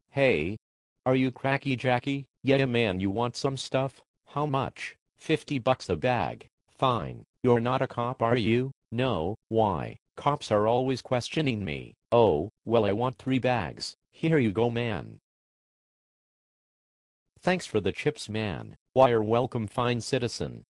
Hey, are you Cracky Jackie? Yeah man, you want some stuff? How much? $50 a bag. Fine. You're not a cop, are you? No. Why? Cops are always questioning me. Oh, well I want 3 bags. Here you go man. Thanks for the chips man. Why, you're welcome fine citizen.